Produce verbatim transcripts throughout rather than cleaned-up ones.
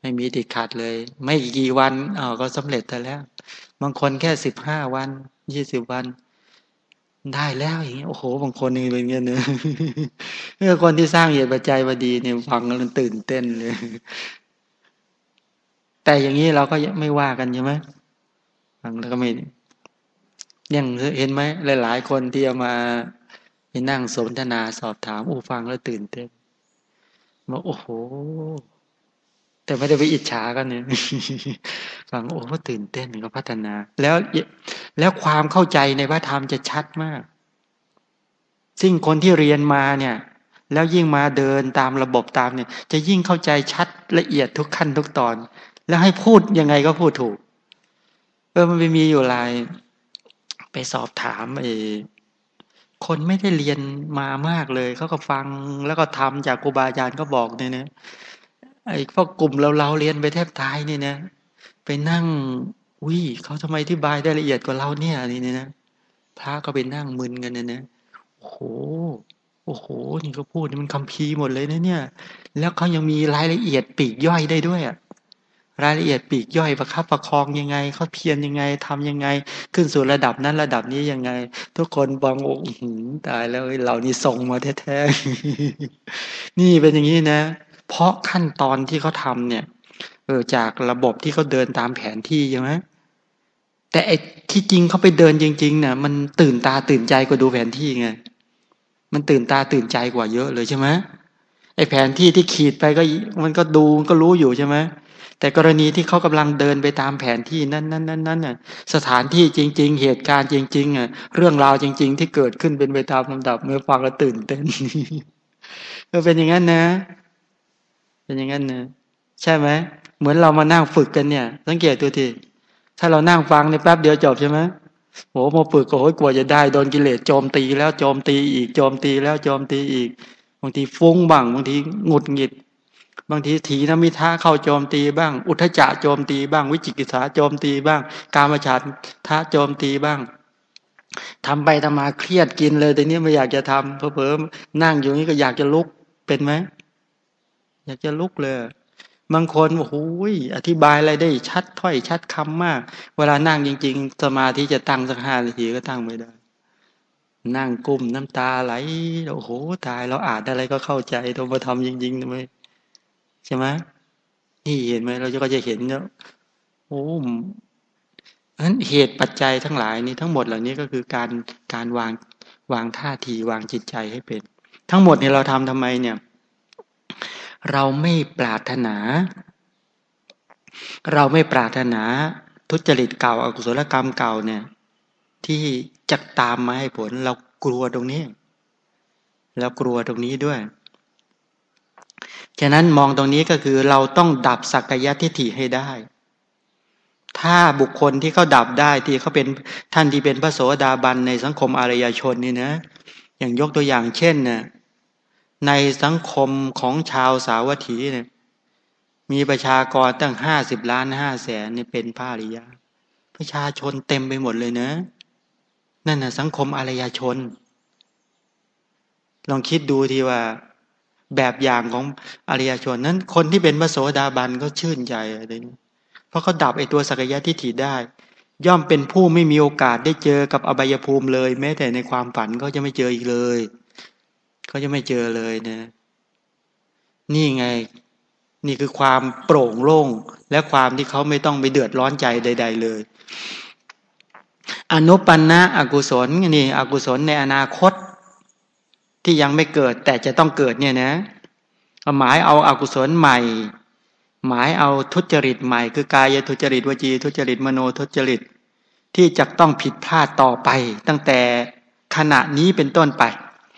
ไม่มีติดขัดเลยไม่กี่วันอ๋อก็สำเร็จแต่แล้วบางคนแค่สิบห้าวันยี่สิบวันได้แล้วอย่างเงี้ยโอ้โหบางคนนี่เป็นเงี้ยเนอะเมื่อคนที่สร้างเหตุปัจจัยมาดีเนี่ยฟังแล้วมันตื่นเต้นเลยแต่อย่างนี้เราก็ไม่ว่ากันใช่ไหมฟังแล้วก็ไม่ยังเห็นไหมหลายๆคนที่เอามาไปนั่งสนทนาสอบถามอู้ฟังแล้วตื่นเต้นว่าโอ้โหแต่ไม่ได้ไปอิจฉากันเนี่ยฟังโอ้โหตื่นเต้นก็พัฒนาแล้วแล้วความเข้าใจในพระธรรมจะชัดมากซึ่งคนที่เรียนมาเนี่ยแล้วยิ่งมาเดินตามระบบตามเนี่ยจะยิ่งเข้าใจชัดละเอียดทุกขั้นทุกตอนแล้วให้พูดยังไงก็พูดถูกเออมันไปมีอยู่หลายไปสอบถามไอ้คนไม่ได้เรียนมามากเลยเขาก็ฟังแล้วก็ทำจากครูบาอาจารย์ก็บอกเนี่ยนะไอ้พวกกลุ่มเราเราเรียนไปแทบตายเนี่ยนะไปนั่งอุ้ยเขาทำไมอธิบายได้ละเอียดกว่าเราเนี่ยนี่เนี่ยนะพระก็ไปนั่งมึนกันเนี่ยนะโอ้โหโอ้โหนี่เขาพูดนี่มันคัมภีร์หมดเลยนะเนี่ยแล้วเขายังมีรายละเอียดปลีกย่อยได้ด้วยอะรายละเอียดปลีกย่อยประคับประคองยังไงเขาเพียรยังไงทำยังไงขึ้นสู่ระดับนั้นระดับนี้ยังไงทุกคนบังอกหืมตายแล้วเรานี่ส่งมาแท้ๆนี่เป็นอย่างนี้นะเพราะขั้นตอนที่เขาทำเนี่ยเออจากระบบที่เขาเดินตามแผนที่ใช่ไหมแต่ไอ้ที่จริงเขาไปเดินจริงๆเนี่ยมันตื่นตาตื่นใจกว่าดูแผนที่ไงมันตื่นตาตื่นใจกว่าเยอะเลยใช่ไหมไอ้แผนที่ที่ขีดไปก็มันก็ดูก็รู้อยู่ใช่ไหมแต่กรณีที่เขากำลังเดินไปตามแผนที่นั้นนั้นนั้นนั้นน่ะสถานที่จริงๆเหตุการณ์จริงๆอ่ะเรื่องราวจริงๆที่เกิดขึ้นเป็นไปตามลำดับเมื่อฟังแล้วตื่นเต้นเออเป็นอย่างนั้นนะเป็นอย่างนั้นนะใช่ไหมเหมือนเรามานั่งฝึกกันเนี่ยสังเกตดูทีถ้าเรานั่งฟังในแป๊บเดียวจบใช่ไหมโหมาฝึกก็โหยกว่าจะได้โดนกิเลสโจมตีแล้วโจมตีอีกโจมตีแล้วโจมตีอีกบางทีฟุ้งบ้างบางทีหงุดหงิดบางทีถีนมิทะเข้าโจมตีบ้างอุทธัจจะโจมตีบ้างวิจิกิจฉาโจมตีบ้างกามฉัฏฐะโจมตีบ้างทำไปทำมาเครียดกินเลยแต่นี้ไม่อยากจะทำเพอเพอนั่งอยู่นี่ก็อยากจะลุกเป็นไหมอยากจะลุกเลยบางคนโอ้โหอธิบายอะไรได้ชัดถ้อยชัดคำมากเวลานั่งจริงๆสมาธิจะตั้งสักห้านาทีก็ตั้งไม่ได้นั่งกุมน้ำตาไหลโอ้โหตายเราอ่านอะไรก็เข้าใจต้องมาทำจริงๆทำไมใช่ไหมนี่เห็นไหมเราก็จะเห็นเนาะโอ้นั้นเหตุปัจจัยทั้งหลายนี้ทั้งหมดเหล่านี้ก็คือการการวางวางท่าทีวางจิตใจให้เป็นทั้งหมดเนี่ยเราทำทำไมเนี่ยเราไม่ปรารถนาเราไม่ปรารถนาทุจริตเก่าอกุศลกรรมเก่าเนี่ยที่จะตามมาให้ผลเรากลัวตรงนี้เรากลัวตรงนี้ด้วยฉะนั้นมองตรงนี้ก็คือเราต้องดับสักกายทิฏฐิให้ได้ถ้าบุคคลที่เขาดับได้ที่เขาเป็นท่านที่เป็นพระโสดาบันในสังคมอารยชนนี่นะอย่างยกตัวอย่างเช่นเนี่ยในสังคมของชาวสาวัตถีเนี่ยมีประชากรตั้งห้าสิบล้านห้าแสนนี่เป็นพระอริยะประชาชนเต็มไปหมดเลยนะนั่นน่ะสังคมอารยชนลองคิดดูทีว่าแบบอย่างของอริยชนนั้นคนที่เป็นพระโสดาบันก็ชื่นใจอะไรนี้เพราะเขาดับไอ้ตัวสักยะทิฏฐิได้ย่อมเป็นผู้ไม่มีโอกาสได้เจอกับอบายภูมิเลยแม้แต่ในความฝันเขาจะไม่เจออีกเลยเขาจะไม่เจอเลยนะนี่ไงนี่คือความโปร่งโล่งและความที่เขาไม่ต้องไปเดือดร้อนใจใดๆเลยอนุปันนะอกุศลนี่อกุศลในอนาคตที่ยังไม่เกิดแต่จะต้องเกิดเนี่ยนะหมายเอาอกุศลใหม่หมายเอาทุจริตใหม่คือกายทุจริตวจีทุจริตมโนทุจริตที่จะต้องผิดพลาดต่อไปตั้งแต่ขณะนี้เป็นต้นไป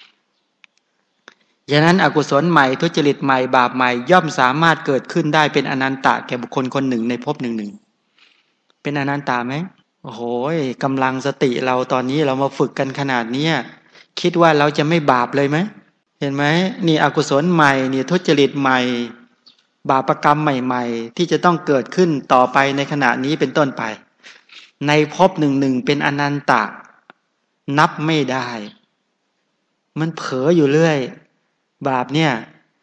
ฉะนั้นอกุศลใหม่ทุจริตใหม่บาปใหม่ย่อมสามารถเกิดขึ้นได้เป็นอนันตะแก่บุคคลคนหนึ่งในภพหนึ่งหนึ่งเป็นอนันตะไหมโอ้โหกำลังสติเราตอนนี้เรามาฝึกกันขนาดนี้คิดว่าเราจะไม่บาปเลยไหมเห็นไหมนี่อกุศลใหม่นี่ทุจริตใหม่บาปกรรมใหม่ๆที่จะต้องเกิดขึ้นต่อไปในขณะนี้เป็นต้นไปในภพหนึ่งหนึ่งเป็นอนันตะนับไม่ได้มันเผลออยู่เรื่อยบาปเนี่ย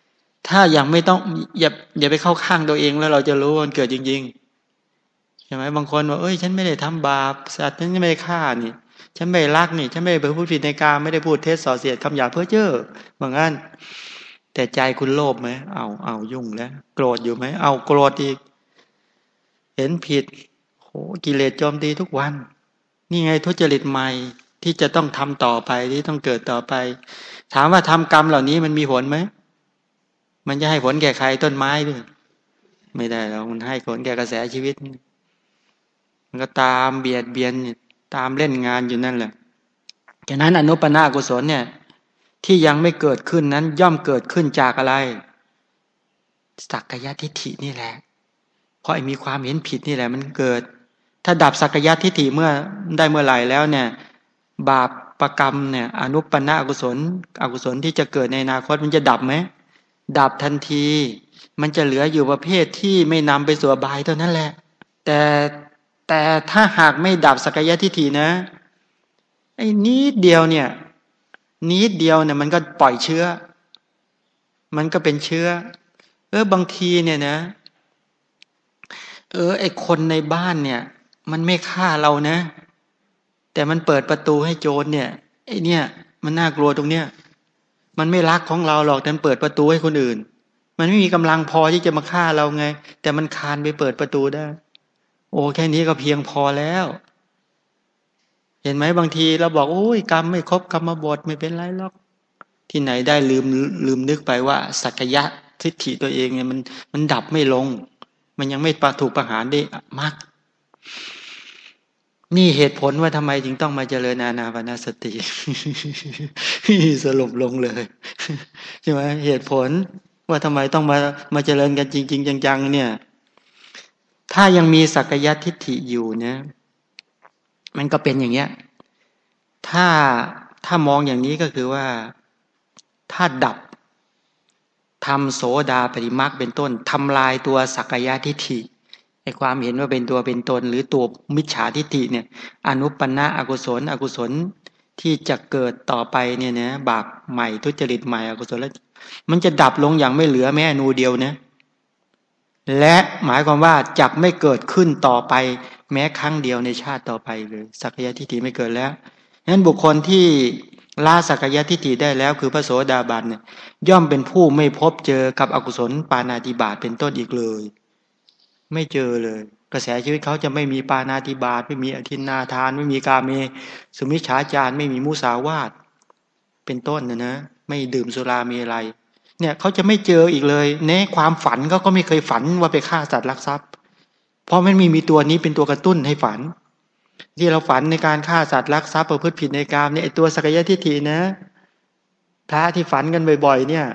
ถ้ายังไม่ต้องอย่าอย่าไปเข้าข้างตัวเองแล้วเราจะรู้ว่ามันเกิดจริงๆใช่ไหมบางคนว่าเอ้ยฉันไม่ได้ทำบาปสัตว์ฉันไม่ได้ฆ่านี่ฉันไม่รักนี่ฉันไม่ได้พูดผิดในกามไม่ได้พูดเท็จส่อเสียดคำหยาเพ้อเจ้อบางอันแต่ใจคุณโลภไหมเอาเอายุ่งแล้วโกรธอยู่ไหมเอาโกรธอีกเห็นผิดโหกิเลสโจมตีทุกวันนี่ไงทุจริตใหม่ที่จะต้องทำต่อไปที่ต้องเกิดต่อไปถามว่าทำกรรมเหล่านี้มันมีผลไหมมันจะให้ผลแก่ใครต้นไม้ด้วยไม่ได้แล้วมันให้ผลแก่กระแสชีวิตมันก็ตามเบียดเบียนตามเล่นงานอยู่นั่นแหละฉะนั้นอนุปนากุศลเนี่ยที่ยังไม่เกิดขึ้นนั้นย่อมเกิดขึ้นจากอะไรสักกายทิฏฐินี่แหละเพราะไอ้มีความเห็นผิดนี่แหละมันเกิดถ้าดับสักกายทิฏฐิเมื่อได้เมื่อไหร่แล้วเนี่ยบาปประกรรมเนี่ยอนุปนากุศลอกุศลที่จะเกิดในอนาคตมันจะดับไหมดับทันทีมันจะเหลืออยู่ประเภทที่ไม่นำไปสู่อบายเท่านั้นแหละแต่แต่ถ้าหากไม่ดับสักกายทิฏฐินะไอ้นิดเดียวเนี่ยนิดเดียวเนี่ยมันก็ปล่อยเชื้อมันก็เป็นเชื้อเออบางทีเนี่ยนะเออไอ้คนในบ้านเนี่ยมันไม่ฆ่าเรานะแต่มันเปิดประตูให้โจรเนี่ยไอ้เนี่ยมันน่ากลัวตรงเนี้ยมันไม่รักของเราหรอกแต่มันเปิดประตูให้คนอื่นมันไม่มีกำลังพอที่จะมาฆ่าเราไงแต่มันคานไปเปิดประตูได้โอ้แค่นี้ก็เพียงพอแล้วเห็นไหมบางทีเราบอกโอ้ยกรรมไม่ครบกรรมบทไม่เป็นไรหรอกที่ไหนได้ลืมลืมนึกไปว่าสักยะทิฏฐิตัวเองเนี่ยมันมันดับไม่ลงมันยังไม่ปะถูกประหารได้มากนี่เหตุผลว่าทำไมจึงต้องมาเจริญอานาปานสติสรุปลงเลยใช่ไหมเหตุผลว่าทำไมต้องมามาเจริญกันจริงๆจังๆเนี่ยถ้ายังมีสักยะทิฏฐิอยู่เนี่ยมันก็เป็นอย่างเงี้ยถ้าถ้ามองอย่างนี้ก็คือว่าถ้าดับทำโสดาปฏิมรรคเป็นต้นทำลายตัวสักยะทิฏฐิไอ้ความเห็นว่าเป็นตัวเป็นตนหรือตัวมิจฉาทิฏฐิเนี่ยอนุปนาอกุศลอกุศลที่จะเกิดต่อไปเนี่ยนะบาปใหม่ทุจริตใหม่อกุศลแล้วมันจะดับลงอย่างไม่เหลือแม้อนูเดียวนะและหมายความว่าจักไม่เกิดขึ้นต่อไปแม้ครั้งเดียวในชาติต่อไปเลยสักยะทิฏฐิไม่เกิดแล้วนั้นบุคคลที่ละสักยะทิฏฐิได้แล้วคือพระโสดาบันเนี่ยย่อมเป็นผู้ไม่พบเจอกับอกุศลปาณาติบาตเป็นต้นอีกเลยไม่เจอเลยกระแสชีวิตเขาจะไม่มีปาณาติบาตไม่มีอทินนาทานไม่มีกาเมสุมิจฉาจารไม่มีมุสาวาทเป็นต้นนะนะไม่ดื่มสุราเมลัยเนี่ยเขาจะไม่เจออีกเลยในความฝันเขาก็ไม่เคยฝันว่าไปฆ่าสัตว์ลักทรัพย์เพราะมันมีมีตัวนี้เป็นตัวกระตุ้นให้ฝันที่เราฝันในการฆ่าสัตว์ลักทรัพย์ประพฤติผิดในกามเนี่ยไอตัวสักยะทิฏฐินะพระที่ฝันกันบ่อยๆเนี่ย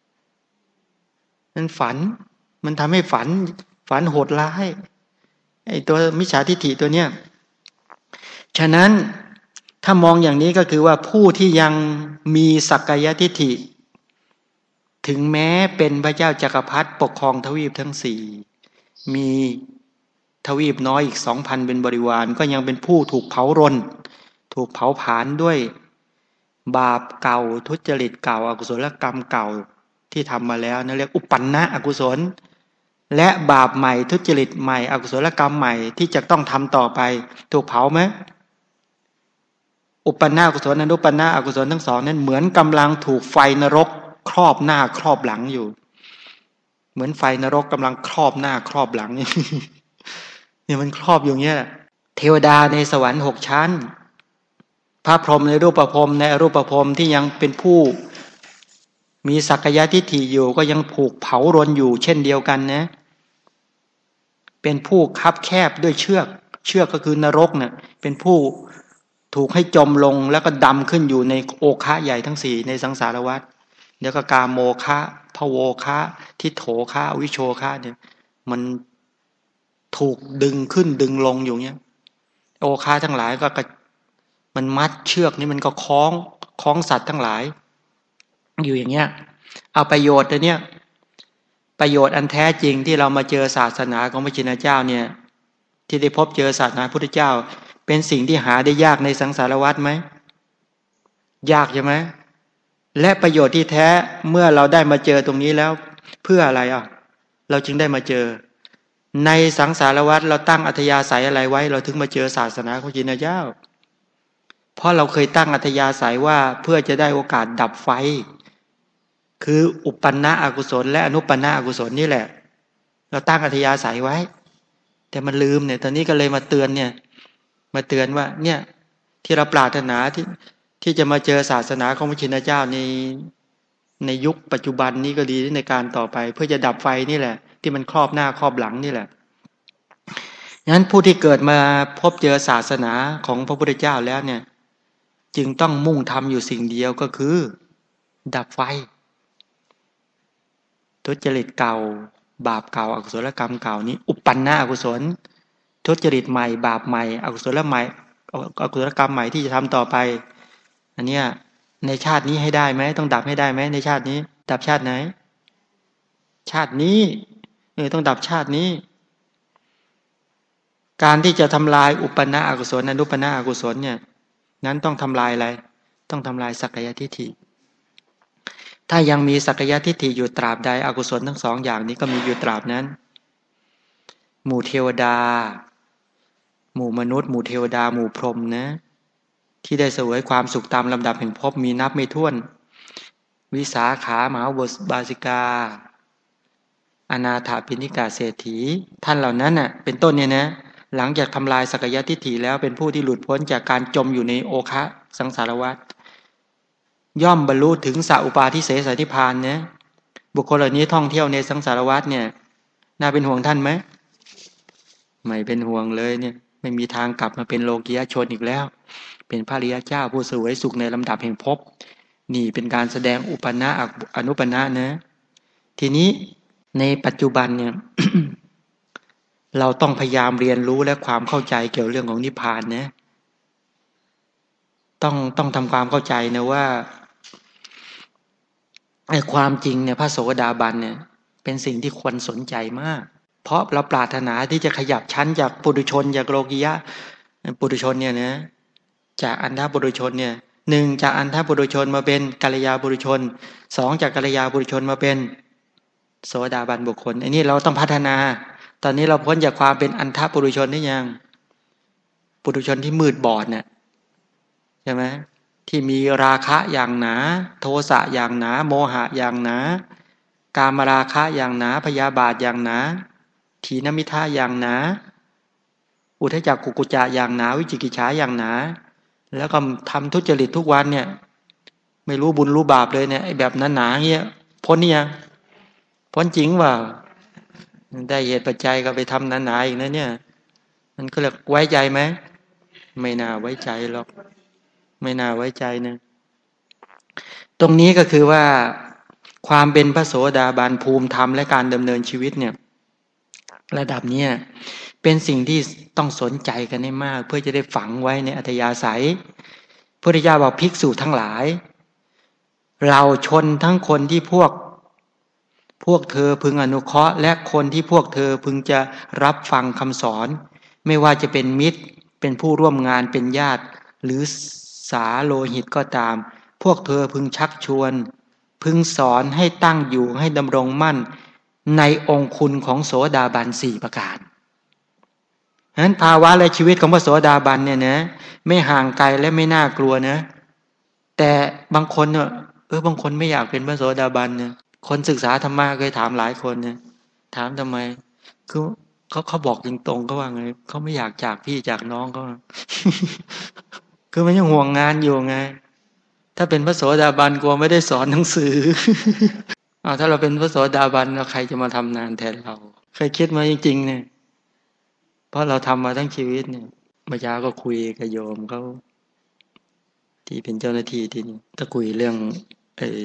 มันฝันมันทำให้ฝันฝันโหดร้ายไอตัวมิจฉาทิฏฐิตัวเนี้ยฉะนั้นถ้ามองอย่างนี้ก็คือว่าผู้ที่ยังมีสักยะทิฏฐิถึงแม้เป็นพระเจ้าจักรพรรดิปกครองทวีปทั้งสี่มีทวีปน้อยอีกสองพันเป็นบริวารก็ยังเป็นผู้ถูกเผารนถูกเผาผลาญด้วยบาปเก่าทุจริตเก่าอกุศลกรรมเก่าที่ทำมาแล้วนั่นเรียกอุปันนะอกุศลและบาปใหม่ทุจริตใหม่อกุศลกรรมใหม่ที่จะต้องทำต่อไปถูกเผาไหมอุปันนะอกุศลอนุปันนะอกุศลทั้งสองนั้นเหมือนกำลังถูกไฟนรกครอบหน้าครอบหลังอยู่เหมือนไฟนรกกำลังครอบหน้าครอบหลังเนี่ยมันครอบอยู่เงี้ยเทวดาในสวรรค์หกชั้นพระพรหมในรูปพรหมในอรูปพรหมที่ยังเป็นผู้มีสักยะทิฏฐิอยู่ก็ยังผูกเผารนอยู่เช่นเดียวกันนะเป็นผู้คับแคบด้วยเชือกเชือกก็คือนรกเนี่ยเป็นผู้ถูกให้จมลงแล้วก็ดำขึ้นอยู่ในโอคะใหญ่ทั้งสี่ในสังสารวัฏเดี๋ยวก็กาโมคะพโวคะทิโถคะวิโชคะเนี่ยมันถูกดึงขึ้นดึงลงอยู่เนี้ยโอคาทั้งหลายก็มันมัดเชือกนี่มันก็คล้องคล้องสัตว์ทั้งหลายอยู่อย่างเงี้ยเอาประโยชน์ตัวเนี้ยประโยชน์อันแท้จริงที่เรามาเจอศาสนาของพระชินเจ้าเนี่ยที่ได้พบเจอศาสนาพุทธเจ้าเป็นสิ่งที่หาได้ยากในสังสารวัฏไหมยากใช่ไหมและประโยชน์ที่แท้เมื่อเราได้มาเจอตรงนี้แล้วเพื่ออะไรอ่ะเราจึงได้มาเจอในสังสารวัฏเราตั้งอัธยาศัยอะไรไว้เราถึงมาเจอศาสนาของพระพุทธเจ้าเพราะเราเคยตั้งอัธยาศัยว่าเพื่อจะได้โอกาสดับไฟคืออุปปันนะอกุศลและอนุปปันนะอกุศลนี่แหละเราตั้งอัธยาศัยไว้แต่มันลืมเนี่ยตอนนี้ก็เลยมาเตือนเนี่ยมาเตือนว่าเนี่ยที่เราปรารถนาที่ที่จะมาเจอศาสนาของพระพุทธเจ้าในในยุคปัจจุบันนี้ก็ดีในการต่อไปเพื่อจะดับไฟนี่แหละที่มันครอบหน้าครอบหลังนี่แหละงั้นผู้ที่เกิดมาพบเจอศาสนาของพระพุทธเจ้าแล้วเนี่ยจึงต้องมุ่งทำอยู่สิ่งเดียวก็คือดับไฟทุจริตเก่าบาปเก่าอกุศลกรรมเก่านี้อุปปันนะอกุศลทุจริตใหม่บาปใหม่อกุศลใหม่อกุศลกรรมใหม่ที่จะทำต่อไปอันเนี้ยในชาตินี้ให้ได้ไหมต้องดับให้ได้ไหมในชาตินี้ดับชาติไหนชาตินี้เออต้องดับชาตินี้การที่จะทำลายอุปปันนะอกุศลอนุปปันนะอกุศลเนี่ยนั้นต้องทำลายอะไรต้องทำลายสักกายทิฏฐิถ้ายังมีสักกายทิฏฐิอยู่ตราบใดอกุศลทั้งสองอย่างนี้ก็มีอยู่ตราบนั้นหมู่เทวดาหมู่มนุษย์หมู่เทวดาหมู่พรหมนะที่ได้เสวยความสุขตามลำดับแห่งภพมีนับไม่ถ้วนวิสาขามหาบาสิกาอนาถาปิณกาเศรษฐีท่านเหล่านั้นน่ะเป็นต้นเนี่ยนะหลังจากทำลายสักยทิฏฐิแล้วเป็นผู้ที่หลุดพ้นจากการจมอยู่ในโอคะสังสารวัฏย่อมบรรลุถึงสัพปาทิเสสนิพพานนะบุคคลเหล่านี้ท่องเที่ยวในสังสารวัฏเนี่ยน่าเป็นห่วงท่านไหมไม่เป็นห่วงเลยเนี่ยไม่มีทางกลับมาเป็นโลกียชนอีกแล้วเป็นพระอริยเจ้าผู้เสวยสุขในลำดับแห่งภพนี่เป็นการแสดงอุปปันนะอนุปปันนะนะทีนี้ในปัจจุบันเนี่ย เราต้องพยายามเรียนรู้และความเข้าใจเกี่ยวเรื่องของนิพพานนะต้องต้องทำความเข้าใจนะว่าไอ้ความจริงเนี่ยพระโสดาบันเนี่ยเป็นสิ่งที่ควรสนใจมากเพราะเราปรารถนาที่จะขยับชั้นจากปุถุชนจากโลกียะปุถุชนเนี่ยนะจากอันธปุถุชนเนี่ยหนึ่งจากอันธปุถุชนมาเป็นกัลยาปุถุชนสองจากกัลยาปุถุชนมาเป็นโสดาบันบุคคลอันนี้เราต้องพัฒนาตอนนี้เราพ้นจากความเป็นอันธปุถุชนได้ยังปุถุชนที่มืดบอดเนี่ยใช่ไหมที่มีราคะอย่างหนาโทสะอย่างหนาโมหะอย่างหนากามราคะอย่างหนาพยาบาทอย่างหนาถีนมิทะอย่างหนาอุทจักกุกุจจะอย่างหนาวิจิกิจฉาอย่างหนาแล้วก็ทำทุจริตทุกวันเนี่ยไม่รู้บุญรู้บาปเลยเนี่ยไอ้แบบนั้นหนาเงี้ยพ้นนี่ยังพ้นจริงว่าได้เหตุปัจจัยก็ไปทำหนาๆอีกนะเนี่ยมันก็เลยไว้ใจไหมไม่น่าไว้ใจหรอกไม่น่าไว้ใจนะตรงนี้ก็คือว่าความเป็นพระโสดาบันภูมิธรรมและการดำเนินชีวิตเนี่ยระดับนี้เป็นสิ่งที่ต้องสนใจกันให้มากเพื่อจะได้ฝังไว้ในอัธยาศัยพระพุทธเจ้าบอกภิกษุทั้งหลายเราชนทั้งคนที่พวกพวกเธอพึงอนุเคราะห์และคนที่พวกเธอพึงจะรับฟังคำสอนไม่ว่าจะเป็นมิตรเป็นผู้ร่วมงานเป็นญาติหรือสาโลหิตก็ตามพวกเธอพึงชักชวนพึงสอนให้ตั้งอยู่ให้ดำรงมั่นในองค์คุณของโสดาบันสี่ประการฉะนั้นภาวะและชีวิตของพระโสดาบันเนี่ยนะไม่ห่างไกลและไม่น่ากลัวนะแต่บางคนเนี่ยเออบางคนไม่อยากเป็นพระโสดาบันเนี่ยคนศึกษาธรรมะเคยถามหลายคนเนี่ยถามทำไมคือเขาเขาบอกตรงๆเขาว่าไงเขาไม่อยากจากพี่จากน้องเขา คือมันยังห่วงงานอยู่ไงถ้าเป็นพระโสดาบันกลัวไม่ได้สอนหนังสือ อ้าวถ้าเราเป็นพระโสดาบันแล้วใครจะมาทำงานแทนเราเคยคิดมาจริงๆเนี่ยเพราะเราทำมาทั้งชีวิตเนี่ยเมื่อเช้าก็คุยกับโยมเขาที่เป็นเจ้าหน้าที่ที่นี่ก็คุยเรื่องไอ้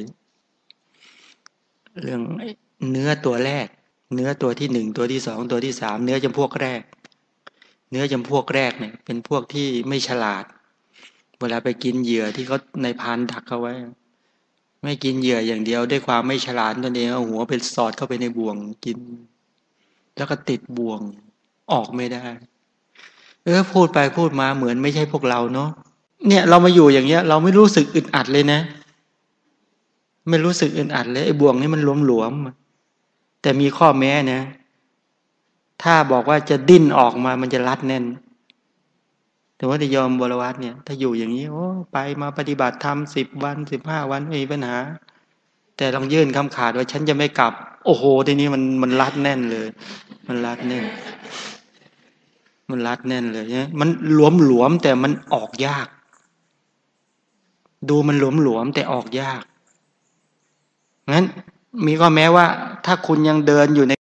เรื่องเนื้อตัวแรกเนื้อตัวที่หนึ่งตัวที่สองตัวที่สามเนื้อจำพวกแรกเนื้อจำพวกแรกเนี่ยเป็นพวกที่ไม่ฉลาดเวลาไปกินเหยื่อที่เขาในพานดักเขาไว้ไม่กินเหยื่ออย่างเดียวด้วยความไม่ฉลาดตนเองเอาหัวไปสอดเข้าไปในบ่วงกินแล้วก็ติดบ่วงออกไม่ได้เออพูดไปพูดมาเหมือนไม่ใช่พวกเราเนาะเนี่ยเรามาอยู่อย่างเงี้ยเราไม่รู้สึกอึดอัดเลยนะไม่รู้สึกอึดอัดเลยไอ้บ่วงนี่มันหลวมแต่มีข้อแม้นะถ้าบอกว่าจะดิ้นออกมามันจะรัดแน่นแต่ว่าที่ยอมบรวัตเนี่ยถ้าอยู่อย่างนี้โอ้ไปมาปฏิบัติธรรมสิบวันสิบห้าวันไม่มีปัญหาแต่ลองยื่นคำขาดว่าฉันจะไม่กลับโอ้โหทีนี้มันมันรัดแน่นเลยมันรัดแน่นมันรัดแน่นเลยเนี่ยมันหลวมหลวมแต่มันออกยากดูมันหลวมหลวมแต่ออกยากงั้นมีก็แม้ว่าถ้าคุณยังเดินอยู่ใน